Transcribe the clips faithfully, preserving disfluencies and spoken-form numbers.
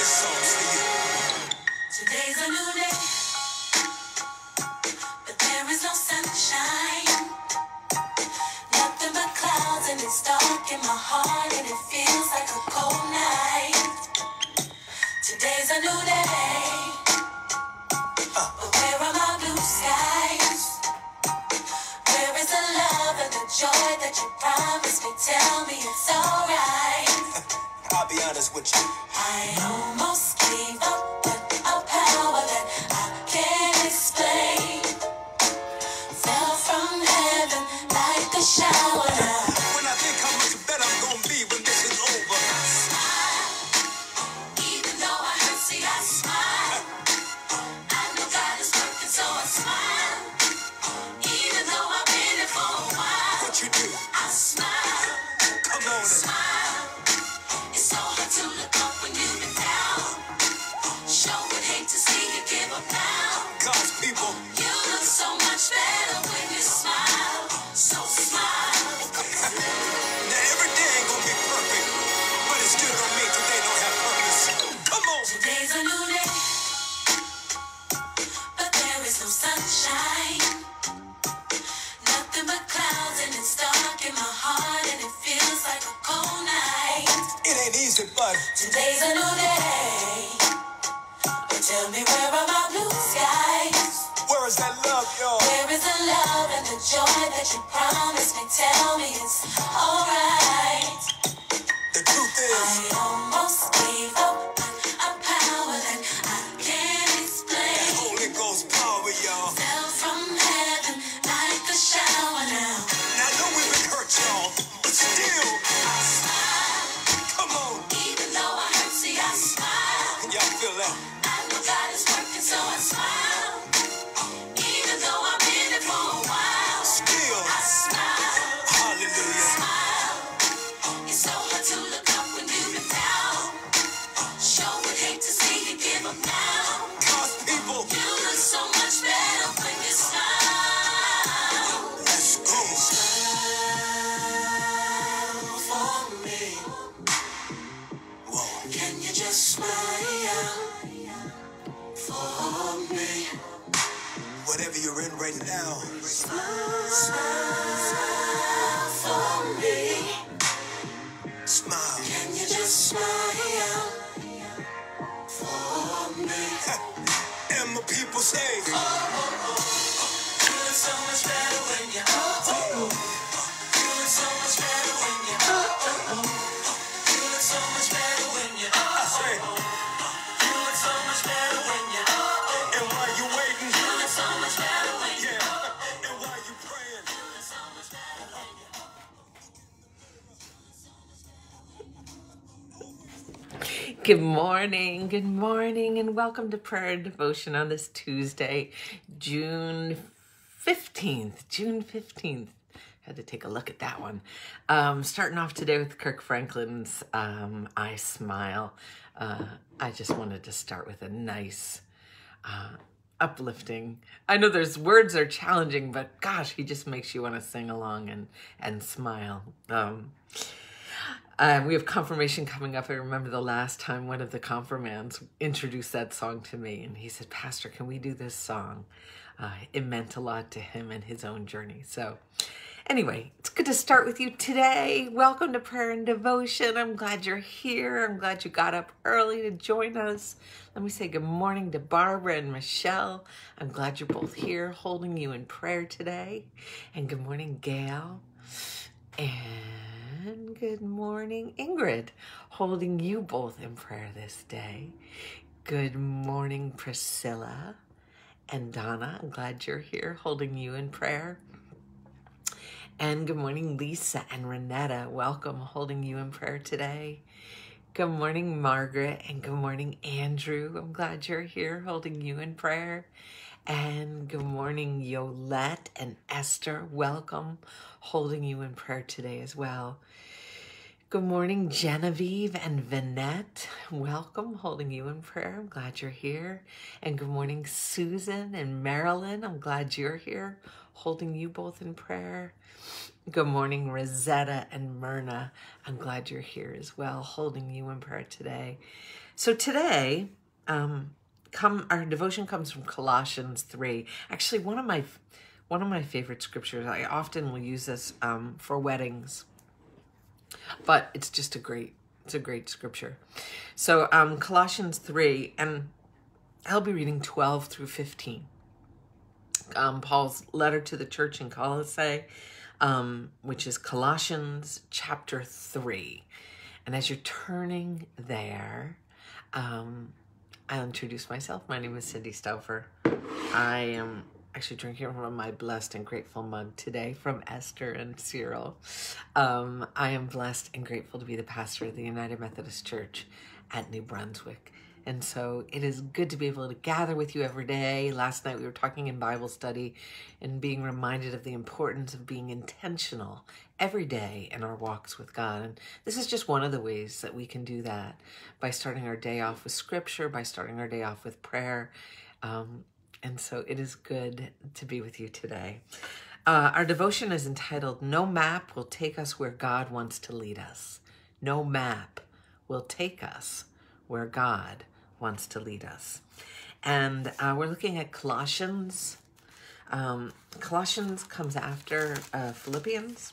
Today's a new day, but there is no sunshine. Nothing but clouds, and it's dark in my heart, and it feels like a cold night. Today's a new day, but where are my blue skies? Where is the love and the joy that you promised me? Tell me it's alright. I'll be honest with you. I almost gave up, but a power that I can't explain fell from heaven like a shower now. When I think how much better I'm gonna be when this is over. I smile, even though I hurt, see I smile. I know God is working, so I smile. Even though I've been here for a while. What you do? I smile, Come on. smile. It's so hard to look up when you've been down. Sure would hate to see you give up now. God's people. You look so much better when you smile. So smile. Now every day ain't gonna be perfect, but it still don't mean today don't have purpose. Come on. Today's a new day, but there is no sunshine. Nothing but clouds, and it's dark in my heart, and it feels like a cold night. It ain't easy, but Today's a new day, but tell me, where are my blue skies? where is that love, y'all? Where is the love and the joy that you promised me? Tell me it's alright. The truth is, I almost gave up, but a power that I can't that explain Holy Ghost power, y'all. fell from heaven like a shower now. Now I know we've been hurt, y'all, but still, I smile, come on. even though I hurt, see I smile. Can y'all feel that? I know God is working, so I smile. Even though I've been here for a while. Still, I smile, hallelujah. smile. It's so hard to look up when you've been down. Sure would hate to see you give up now. God's people, You look so much better when you smile. let's go. Smile for me. Whoa. Can you just smile for me? Whatever you're in right now, Smile, smile for me. smile. Can you just smile for me? And my people say, You look so much better when you oh oh oh. You look so much better when you oh oh oh. You look so much better when you oh I say, oh. You look so much better when you oh oh. and while you waiting, You look so much better when you yeah, and while you praying, You look so much better when you Good morning, good morning, and welcome to prayer and devotion on this Tuesday, June fifteenth. June fifteenth. Had to take a look at that one. Um, starting off today with Kirk Franklin's um, I Smile. Uh, I just wanted to start with a nice, uh, uplifting. I know there's words are challenging, but gosh, he just makes you want to sing along and, and smile. Um, Uh, we have confirmation coming up. I remember the last time one of the confirmands introduced that song to me, and he said, Pastor, can we do this song? Uh, it meant a lot to him and his own journey. So anyway, it's good to start with you today. Welcome to Prayer and Devotion. I'm glad you're here. I'm glad you got up early to join us. Let me say good morning to Barbara and Michelle. I'm glad you're both here holding you in prayer today. And good morning, Gail. And good morning, Ingrid, holding you both in prayer this day. Good morning, Priscilla and Donna. I'm glad you're here, holding you in prayer. And good morning, Lisa and Renetta. Welcome, holding you in prayer today. Good morning, Margaret, and good morning, Andrew. I'm glad you're here, holding you in prayer. And good morning, Yolette and Esther. Welcome, holding you in prayer today as well. Good morning, Genevieve and Vanette. Welcome, holding you in prayer. I'm glad you're here. And good morning, Susan and Marilyn. I'm glad you're here, holding you both in prayer. Good morning, Rosetta and Myrna. I'm glad you're here as well, holding you in prayer today. So today, um, come our devotion comes from Colossians three. Actually, one of my one of my favorite scriptures. I often will use this um, for weddings, but it's just a great it's a great scripture. So um, Colossians three, and I'll be reading twelve through fifteen. Um, Paul's letter to the church in Colossae, um, which is Colossians chapter three. And as you're turning there, um, I'll introduce myself. My name is Cindy Stauffer. I am actually drinking from my blessed and grateful mug today from Esther and Cyril. Um, I am blessed and grateful to be the pastor of the United Methodist Church at New Brunswick. And so it is good to be able to gather with you every day. Last night we were talking in Bible study and being reminded of the importance of being intentional every day in our walks with God. And this is just one of the ways that we can do that, by starting our day off with scripture, by starting our day off with prayer. Um, and so it is good to be with you today. Uh, our devotion is entitled, No Map Will Take Us Where God Wants to Lead Us. No map will take us where God wants to lead us. And uh, we're looking at Colossians. Um, Colossians comes after uh, Philippians.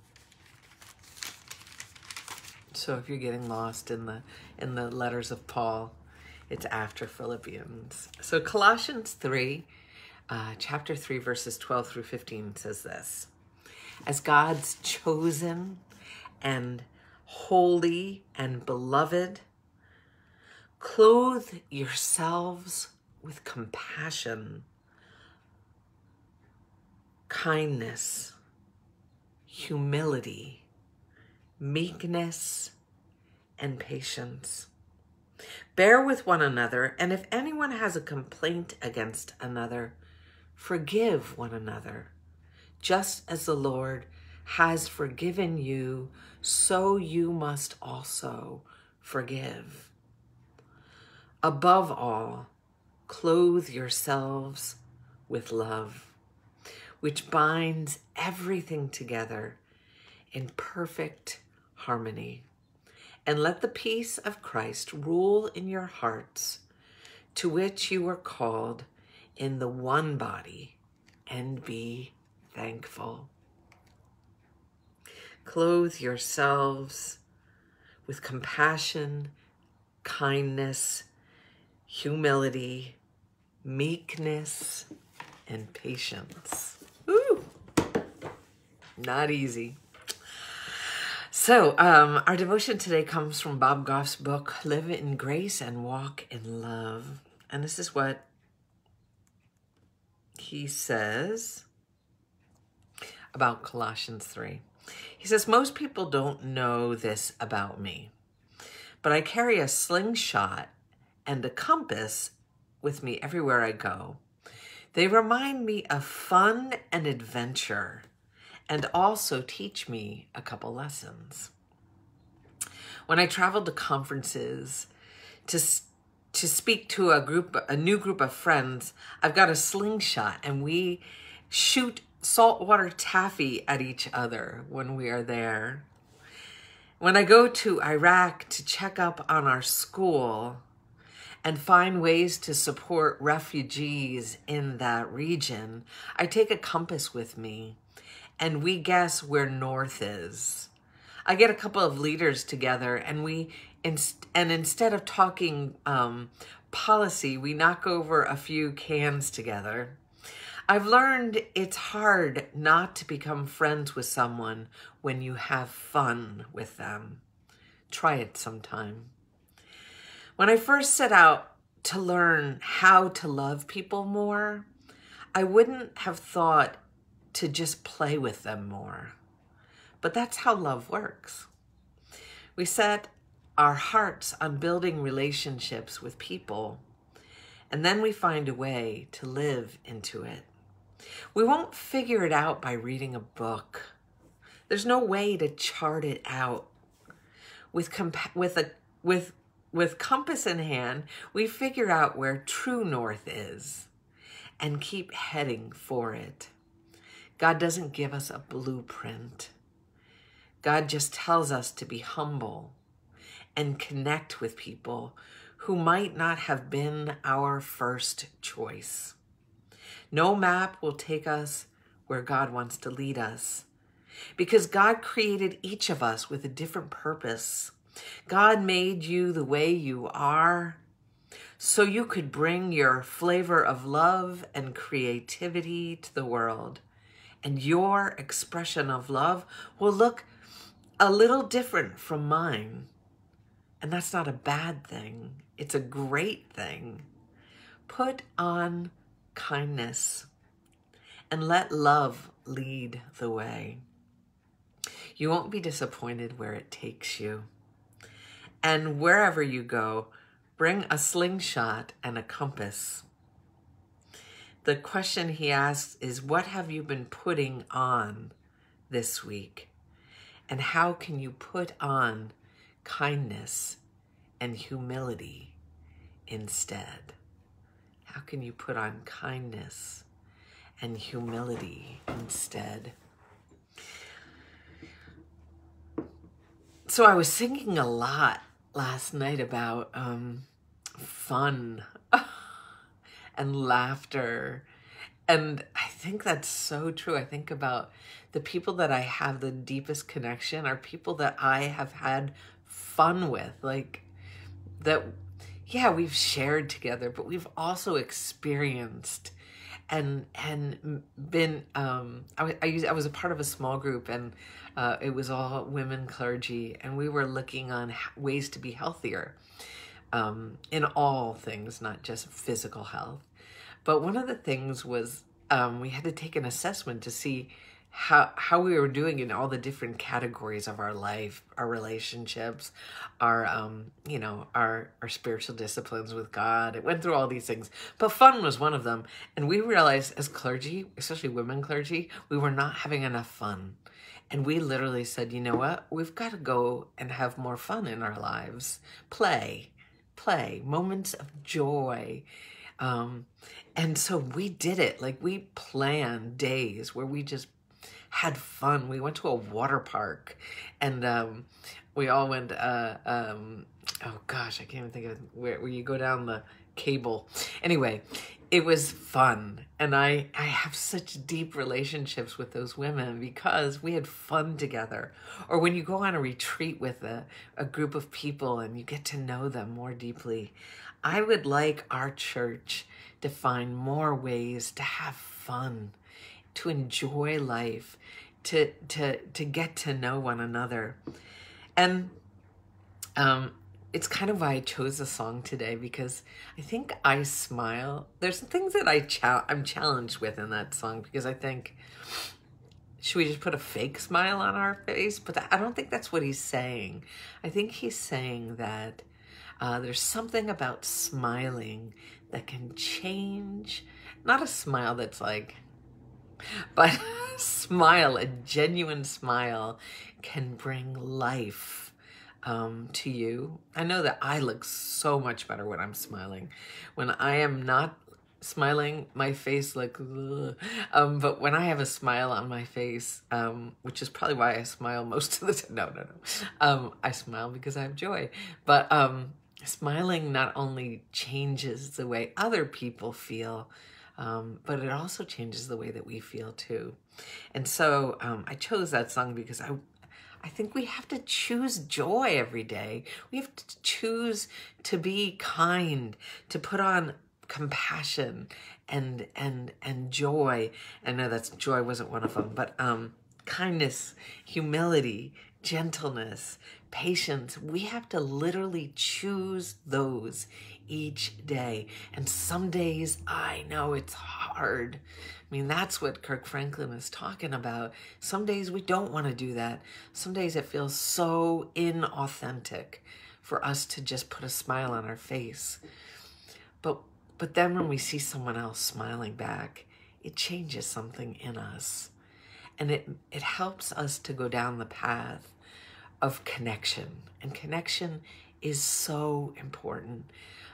So if you're getting lost in the in the letters of Paul, it's after Philippians. So Colossians three, uh, chapter three, verses twelve through fifteen says this: As God's chosen and holy and beloved, clothe yourselves with compassion, kindness, humility, meekness, and patience. Bear with one another, and if anyone has a complaint against another, forgive one another. Just as the Lord has forgiven you, so you must also forgive. Above all, clothe yourselves with love, which binds everything together in perfect harmony. And let the peace of Christ rule in your hearts, to which you were called in the one body, and be thankful. Clothe yourselves with compassion, kindness, humility, meekness, and patience. Ooh, not easy. So um, our devotion today comes from Bob Goff's book, Live in Grace and Walk in Love. And this is what he says about Colossians three. He says, most people don't know this about me, but I carry a slingshot and a compass with me everywhere I go. They remind me of fun and adventure, and also teach me a couple lessons. When I travel to conferences to to speak to a group, a new group of friends, I've got a slingshot, and we shoot saltwater taffy at each other when we are there. When I go to Iraq to check up on our school and find ways to support refugees in that region, I take a compass with me, and we guess where north is. I get a couple of leaders together, and we inst- and instead of talking um, policy, we knock over a few cans together. I've learned it's hard not to become friends with someone when you have fun with them. Try it sometime. When I first set out to learn how to love people more, I wouldn't have thought to just play with them more. But that's how love works. We set our hearts on building relationships with people, and then we find a way to live into it. We won't figure it out by reading a book. There's no way to chart it out. With compa- with a with with compass in hand, we figure out where true north is and keep heading for it. God doesn't give us a blueprint. God just tells us to be humble and connect with people who might not have been our first choice. No map will take us where God wants to lead us, because God created each of us with a different purpose. God made you the way you are so you could bring your flavor of love and creativity to the world. And your expression of love will look a little different from mine. And that's not a bad thing. It's a great thing. Put on kindness and let love lead the way. You won't be disappointed where it takes you. And wherever you go, bring a slingshot and a compass. The question he asks is, what have you been putting on this week? And how can you put on kindness and humility instead? How can you put on kindness and humility instead? So I was thinking a lot last night about um, fun and laughter. And I think that's so true. I think about the people that I have the deepest connection are people that I have had fun with. Like that, yeah, we've shared together, but we've also experienced and and been, um, I, I, used, I was a part of a small group, and uh, it was all women clergy, and we were looking on ways to be healthier um, in all things, not just physical health. But one of the things was um, we had to take an assessment to see how how we were doing in all the different categories of our life, our relationships, our um, you know, our our spiritual disciplines with God. It went through all these things, but fun was one of them. And we realized as clergy, especially women clergy, we were not having enough fun. And we literally said, you know what? We've got to go and have more fun in our lives. Play, play, moments of joy. Um, and so we did it. Like we planned days where we just had fun. We went to a water park, and um, we all went, uh, um, oh gosh, I can't even think of where, where you go down the cable. Anyway, it was fun. And I, I have such deep relationships with those women because we had fun together. Or when you go on a retreat with a, a group of people and you get to know them more deeply, I would like our church to find more ways to have fun, to enjoy life, to to to get to know one another. And um, it's kind of why I chose the song today, because I think I smile. There's some things that I cha- I'm challenged with in that song, because I think, should we just put a fake smile on our face? But I don't think that's what he's saying. I think he's saying that uh, there's something about smiling that can change, not a smile that's like, but a smile, a genuine smile can bring life um, to you. I know that I look so much better when I'm smiling. When I am not smiling, my face like, ugh. Um, but when I have a smile on my face, um, which is probably why I smile most of the time. No, no, no. Um, I smile because I have joy. But um, smiling not only changes the way other people feel, Um, but it also changes the way that we feel too. And so um, I chose that song because I, I think we have to choose joy every day. We have to choose to be kind, to put on compassion and and and joy. I know that joy wasn't one of them, but um, kindness, humility, gentleness, patience. We have to literally choose those each day. And some days I know it's hard. I mean, that's what Kirk Franklin is talking about. Some days we don't want to do that. Some days it feels so inauthentic for us to just put a smile on our face. But but then when we see someone else smiling back, it changes something in us. And it it helps us to go down the path of connection. And connection is so important.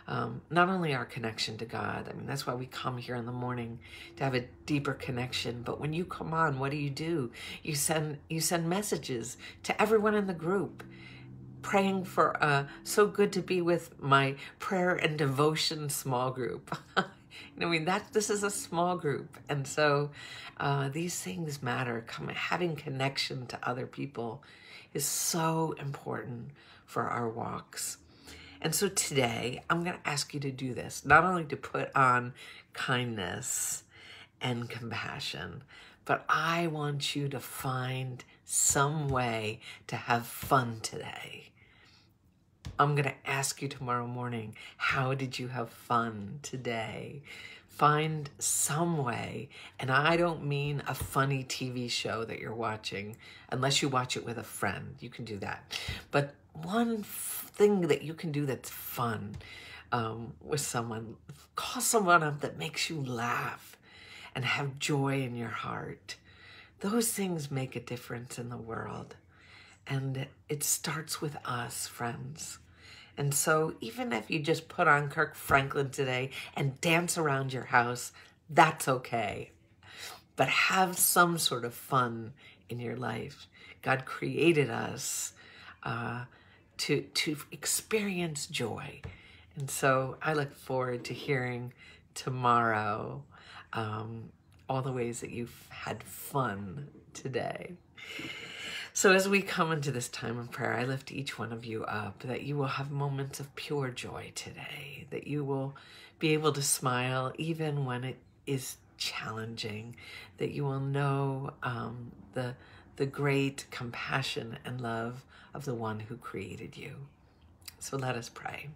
Um, not only our connection to God, I mean, that's why we come here in the morning, to have a deeper connection. But when you come on, what do you do? You send you send messages to everyone in the group, praying for, uh, so good to be with my prayer and devotion small group. I mean, that this is a small group. And so uh, these things matter. Come, having connection to other people is so important for our walks. And so today, I'm going to ask you to do this, not only to put on kindness and compassion, but I want you to find some way to have fun today. I'm going to ask you tomorrow morning, how did you have fun today? Find some way, and I don't mean a funny T V show that you're watching, unless you watch it with a friend. You can do that. But one thing that you can do that's fun um, with someone, call someone up that makes you laugh and have joy in your heart. Those things make a difference in the world. And it starts with us, friends. And so even if you just put on Kirk Franklin today and dance around your house, that's okay. But have some sort of fun in your life. God created us uh, to, to experience joy. And so I look forward to hearing tomorrow um, all the ways that you've had fun today. So as we come into this time of prayer, I lift each one of you up, that you will have moments of pure joy today, that you will be able to smile even when it is challenging, that you will know um, the, the great compassion and love of the one who created you. So let us pray.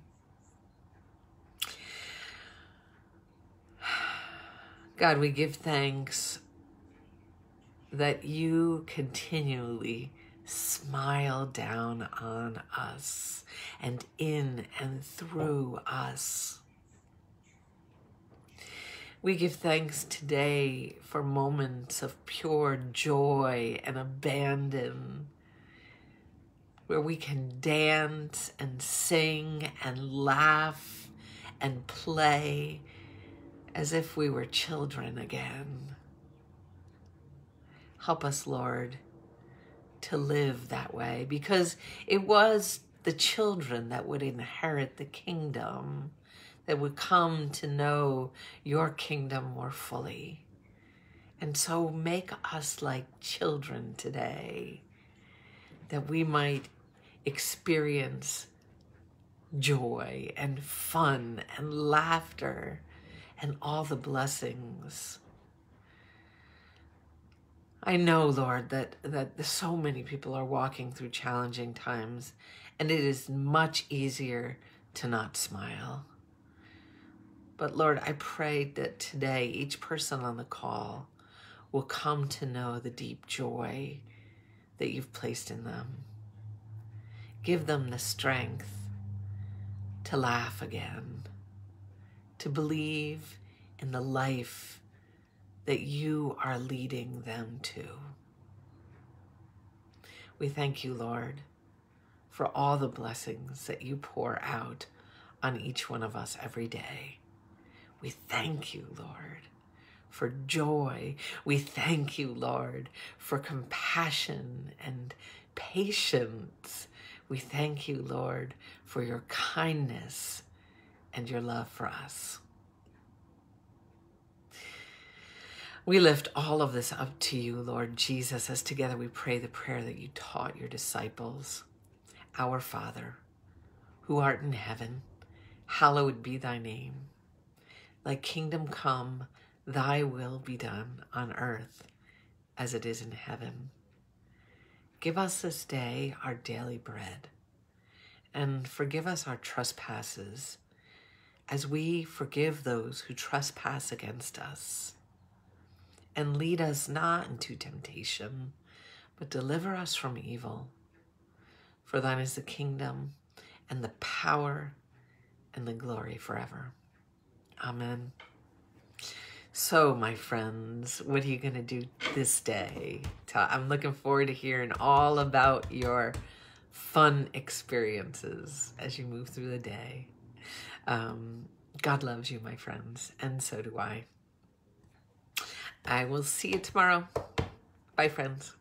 God, we give thanks that you continually smile down on us and in and through us. We give thanks today for moments of pure joy and abandon, where we can dance and sing and laugh and play as if we were children again. Help us, Lord, to live that way, because it was the children that would inherit the kingdom, that would come to know your kingdom more fully. And so make us like children today, that we might experience joy and fun and laughter and all the blessings. I know, Lord, that, that so many people are walking through challenging times, and it is much easier to not smile. But Lord, I pray that today each person on the call will come to know the deep joy that you've placed in them. Give them the strength to laugh again, to believe in the life that you are leading them to. We thank you, Lord, for all the blessings that you pour out on each one of us every day. We thank you, Lord, for joy. We thank you, Lord, for compassion and patience. We thank you, Lord, for your kindness and your love for us. We lift all of this up to you, Lord Jesus, as together we pray the prayer that you taught your disciples. Our Father, who art in heaven, hallowed be thy name. Thy kingdom come, thy will be done on earth as it is in heaven. Give us this day our daily bread, and forgive us our trespasses, as we forgive those who trespass against us. And lead us not into temptation, but deliver us from evil. For thine is the kingdom, and the power, and the glory forever. Amen. So, my friends, what are you going to do this day? I'm looking forward to hearing all about your fun experiences as you move through the day. Um, God loves you, my friends, and so do I. I will see you tomorrow. Bye, friends.